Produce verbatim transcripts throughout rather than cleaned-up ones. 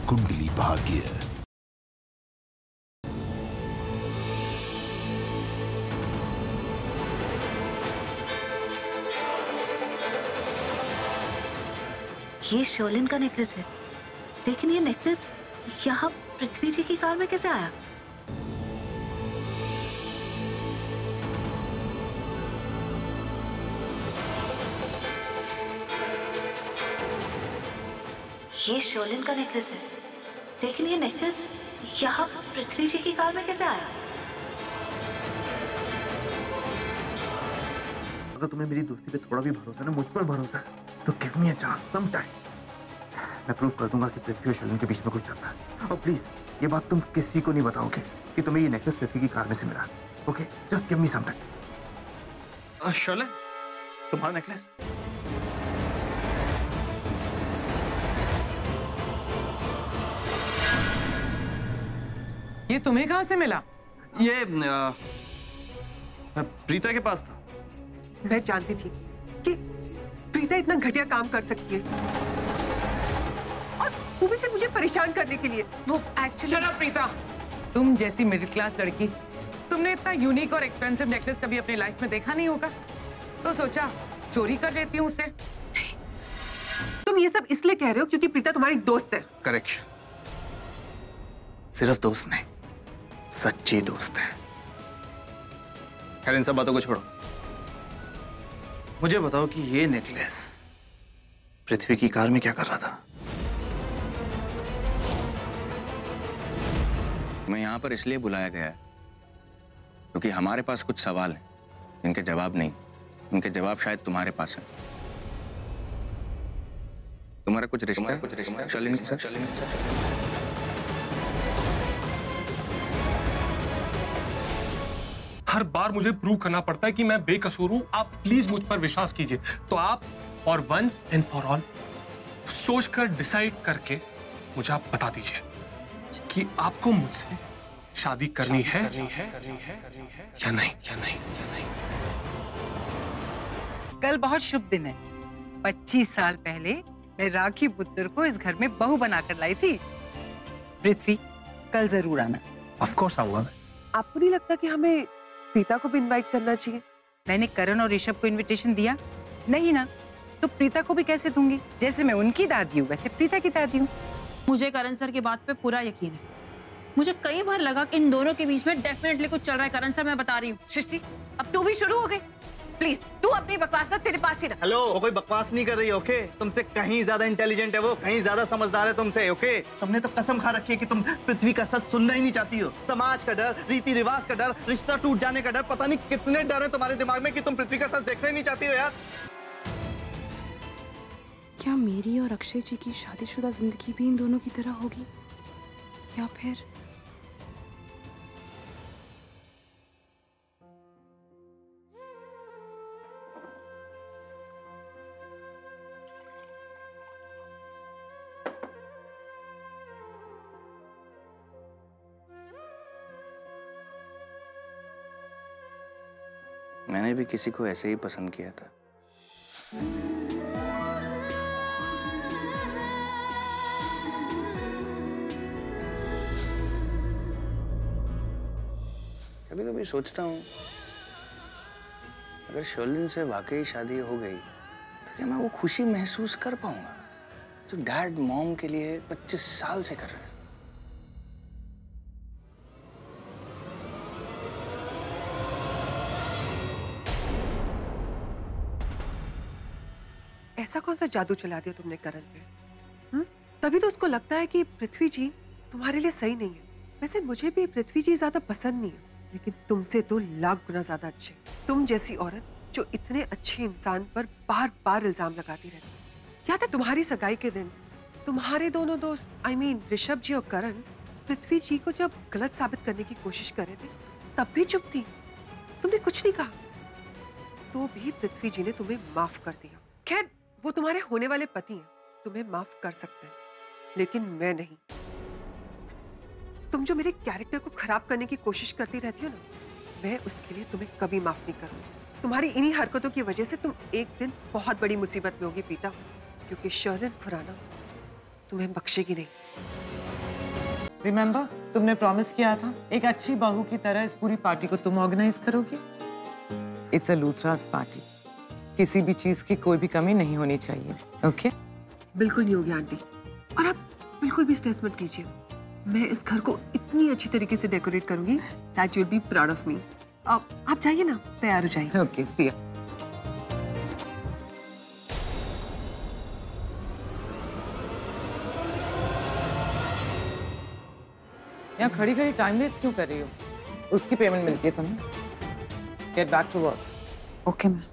कुंडली भाग्य। ये शर्लिन का नेकलेस है, लेकिन ये नेकलेस यहाँ पृथ्वी जी की कार में कैसे आया? ये शर्लिन का नेकलेस है, लेकिन ये नेकलेस यहाँ पृथ्वी जी की कार में कैसे आया? अगर तुम्हें मेरी दोस्ती पे थोड़ा भी भरोसा ना, मुझ पर भरोसा है, तो give me a chance some time. मैं प्रूव कर दूंगा कि पृथ्वी और शर्लिन के बीच में कुछ चलता है। और प्लीज ये बात तुम किसी को नहीं बताओगे कि तुम्हें ये नेकलेस पृथ्वी की कार में से मिला। Okay, just give me some time. Sherlin, तुम्हारा नेकलेस? ये तुम्हें कहां से मिला? ये आ, प्रीता के पास था। मैं जानती थी कि प्रीता इतना घटिया काम कर सकती है, और वो भी सिर्फ मुझे परेशान करने के लिए। वो एक्चुअली शट अप प्रीता, तुम जैसी मिडिल क्लास लड़की, तुमने इतना यूनिक और एक्सपेंसिव नेकलेस कभी अपनी लाइफ में देखा नहीं होगा, तो सोचा चोरी कर लेती हूँ उससे। तुम ये सब इसलिए कह रहे हो क्योंकि प्रीता तुम्हारी दोस्त है। करेक्शन, सिर्फ दोस्त नहीं, सच्ची दोस्त है। खैर, इन सब बातों को छोड़ो, मुझे बताओ कि ये नेकलेस पृथ्वी की कार में क्या कर रहा था? मैं यहाँ पर इसलिए बुलाया गया है क्योंकि हमारे पास कुछ सवाल हैं जिनके जवाब नहीं, उनके जवाब शायद तुम्हारे पास हैं। तुम्हारा कुछ रिश्ता है कुछ रिश्ता शर्लिन के साथ? शर्लिन के साथ हर बार मुझे प्रूव करना पड़ता है कि मैं बेकसूर हूं। आप प्लीज मुझ पर विश्वास कीजिए। तो आप for once and for all सोचकर डिसाइड करके मुझे आप बता दीजिए कि आपको मुझसे शादी करनी है या नहीं या नहीं या नहीं। कल बहुत शुभ दिन है। पच्चीस साल पहले मैं राखी पुत्र को इस घर में बहू बनाकर लाई थी। पृथ्वी, कल जरूर आना। ऑफ कोर्स आऊंगा मैं। आपको नहीं लगता कि हमें प्रीता को भी इनवाइट करना चाहिए? मैंने करण और ऋषभ को इनविटेशन दिया नहीं ना, तो प्रीता को भी कैसे दूंगी? जैसे मैं उनकी दादी हूँ वैसे प्रीता की दादी हूँ। मुझे करण सर की बात पे पूरा यकीन है। मुझे कई बार लगा कि इन दोनों के बीच में डेफिनेटली कुछ चल रहा है। करण सर, मैं बता रही हूँ। सृष्टि, अब तू भी शुरू हो गई। प्लीज तू अपनी बकवास ना तेरे पास ही रख। हेलो, वो कोई बकवास नहीं कर रही है, ओके? तुमसे कहीं ज्यादा इंटेलिजेंट है वो, कहीं ज्यादा समझदार है तुमसे, ओके? तुमने तो कसम खा रखी है कि तुम पृथ्वी का सच सुनना ही नहीं चाहती हो। समाज का डर, रीति रिवाज का डर, रिश्ता टूट जाने का डर, पता नहीं कितने डर है तुम्हारे दिमाग में कि तुम पृथ्वी का सच देखना ही नहीं चाहती हो यार। क्या मेरी और अक्षय जी की शादीशुदा जिंदगी भी इन दोनों की तरह होगी, या फिर मैंने भी किसी को ऐसे ही पसंद किया था। कभी कभी सोचता हूँ अगर शर्लिन से वाकई शादी हो गई तो क्या मैं वो खुशी महसूस कर पाऊंगा जो डैड मॉम के लिए पच्चीस साल से कर रहे हैं। ऐसा कौन सा जादू चला दिया तुमने करण पे? हम्म? तभी तो उसको लगता है कि पृथ्वी जी तुम्हारे लिए सही नहीं है। वैसे मुझे भी पृथ्वी जी ज्यादा पसंद नहीं है, लेकिन तुमसे तो लाख गुना ज्यादा अच्छे। तुम जैसी औरत जो इतने अच्छे इंसान पर बार बार इल्जाम लगाती रहती है। याद है तुम्हारी सगाई के दिन तुम्हारे दोनों दोस्त आई मीन ऋषभ जी और करण पृथ्वी जी को जब गलत साबित करने की कोशिश कर रहे थे तब भी चुप थी, तुमने कुछ नहीं कहा। तो भी पृथ्वी जी ने तुम्हें माफ कर दिया। खैर, वो तुम्हारे होने वाले पति हैं, तुम्हें माफ कर सकते हैं, लेकिन मैं नहीं। तुम जो मेरे कैरेक्टर को खराब करने की कोशिश करती रहती हो ना, मैं उसके लिए तुम्हें कभी माफ नहीं करूंगी। तुम्हारी इन्हीं हरकतों की वजह से तुम एक दिन बहुत बड़ी मुसीबत में होगी प्रीता, क्योंकि शर्लिन खुराना तुम्हें बख्शेगी नहीं। रिमेम्बर, तुमने प्रॉमिस किया था एक अच्छी बहू की तरह इस पूरी पार्टी को तुम ऑर्गेनाइज करोगे। इट्स अ लूथरास पार्टी, किसी भी चीज की कोई भी कमी नहीं होनी चाहिए। ओके? बिल्कुल नहीं होगी आंटी, और आप बिल्कुल भी स्ट्रेस मत कीजिए। मैं इस घर को इतनी अच्छी तरीके से डेकोरेट करूंगी that you will be proud of me. आप आप जाइए ना, तैयार हो जाइए। Okay, see you. यहाँ खड़ी खड़ी टाइम वेस्ट क्यों कर रही हो? उसकी पेमेंट मिलती है तुम्हें। Get back to work. Okay ma'am.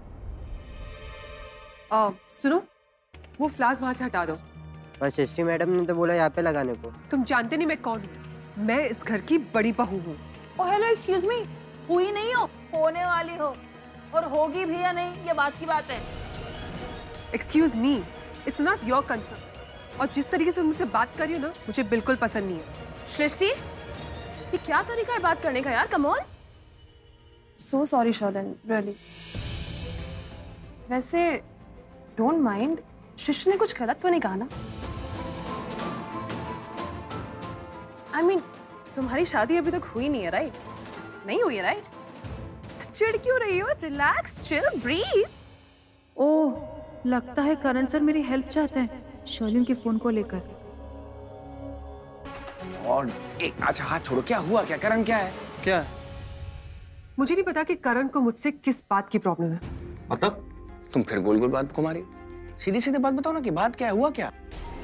आ, सुनो, वो फ्लावर्स वहां से हटा दो। पर सृष्टि मैडम ने तो बोला यहाँ पे लगाने को। तुम जानते नहीं मैं कौन हूँ। मैं इस घर की बड़ी बहू हूँ। ओ हेलो, एक्सक्यूज मी, हुई नहीं हो, होने वाली हो, और होगी भी या नहीं ये बात की बात है। Excuse me, it's not your concern. और जिस तरीके से मुझसे बात कर रही हो ना, मुझे बिल्कुल पसंद नहीं है। सृष्टि, ये क्या तरीका है बात करने का यार? Come on. So sorry Sherlin, really. वैसे डोंट माइंड, सृष्टि ने कुछ गलत तो नहीं कहा ना? आई I मीन mean, तुम्हारी शादी अभी तक हुई नहीं है, राइट? नहीं हुई है, राइट? तो चिढ़ क्यों रही हो? Relax, chill, breathe. ओह, लगता है करण सर मेरी हेल्प चाहते हैं शर्लिन के फोन को लेकर। और एक अच्छा हाथ छोड़ो, क्या हुआ? क्या करण क्या है? क्या? मुझे नहीं पता कि करण को मुझसे किस बात की प्रॉब्लम है। मतलब तुम फिर गोल गोल बात घुमा रही हो? सीधी सीधी बात बताओ ना कि बात क्या है, हुआ क्या?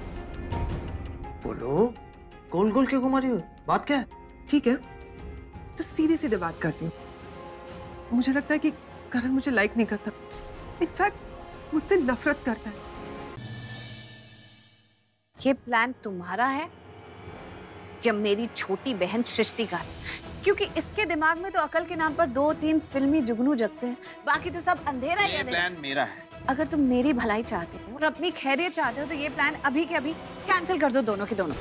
बोलो, गोल गोल क्यों घुमा रही हो? बात क्या है? ठीक है, तो सीधे सीधे बात करती हूँ। मुझे लगता है कि करण मुझे लाइक नहीं करता, इनफैक्ट मुझसे नफरत करता है। ये प्लान तुम्हारा है या मेरी छोटी बहन सृष्टि का? क्योंकि इसके दिमाग में तो अकल के नाम पर दो तीन फिल्मी जुगनू जगते हैं, बाकी तो सब अंधेरा ही अंधेरा। प्लान मेरा है। अगर तुम मेरी भलाई चाहते हो और अपनी खैरियत चाहते हो तो ये प्लान अभी के अभी कैंसिल कर दो, दोनों के दोनों।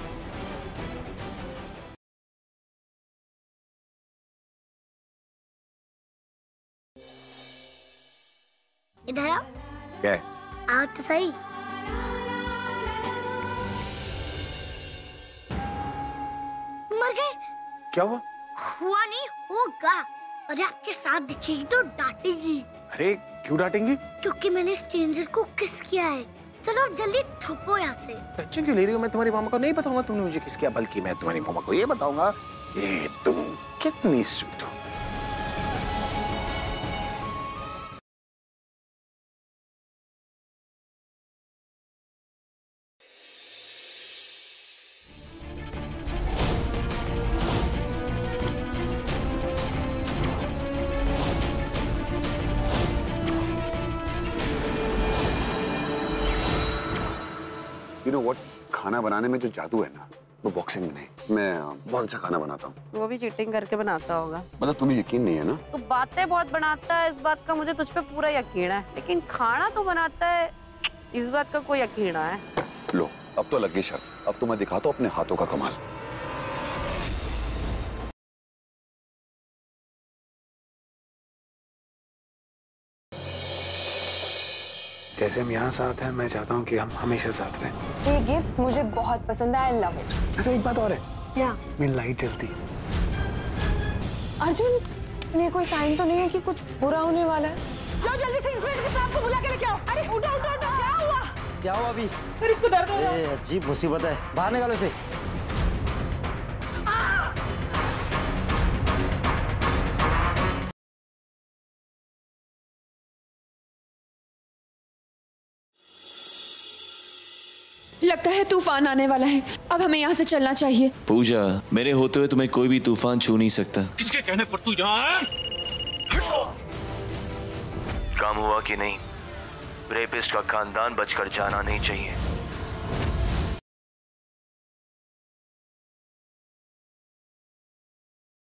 इधर आओ। क्या है? आओ तो सही। मर गए? क्या हुआ? हुआ नहीं, होगा। अरे आपके साथ दिखेगी तो डांटेगी। अरे क्यों डांटेंगी? क्योंकि मैंने स्ट्रेंजर को किस किया है। चलो जल्दी छुपो यहाँ से। टेंशन क्यों ले रही हो? मैं तुम्हारी मामा को नहीं बताऊंगा तुमने मुझे किस किया, बल्कि मैं तुम्हारी मामा को ये बताऊंगा कि तुम कितनी स्वीट हो। You know what? खाना बनाने में जो जादू है ना, वो बॉक्सिंग में नहीं। मैं बहुत अच्छा खाना बनाता हूँ। वो भी चीटिंग करके बनाता होगा। मतलब तुम्हें यकीन नहीं है ना? तो बातें बहुत बनाता है, इस बात का मुझे तुझ पे पूरा यकीन है, लेकिन खाना तो बनाता है, इस बात का कोई यकीन है। लो, अब तो लग गई शर्त। अब तो मैं दिखाता हूँ अपने हाथों का कमाल। जैसे हम यहाँ साथ हैं, मैं चाहता हूँ कि हम हमेशा साथ रहें। ये गिफ्ट मुझे बहुत पसंद है, आई लव इट। अच्छा एक बात और है। क्या? मेरी लाइट जलती है। अर्जुन, ये कोई साइन तो नहीं है कि कुछ बुरा होने वाला है? जाओ जल्दी से इंस्पेक्टर साहब को बुला के लेके आओ। अरे उठो उठो उठो, क्या हुआ? क्या हुआ अभी? सर इसको दर्द हो रहा है। अजीब मुसीबत है, बाहर निकालो इसे। लगता है तूफान आने वाला है, अब हमें यहाँ से चलना चाहिए। पूजा, मेरे होते हुए तुम्हें कोई भी तूफान छू नहीं सकता। किसके कहने पर तू यहाँ? काम हुआ कि नहीं? रेपिस्ट का खानदान बचकर जाना नहीं चाहिए।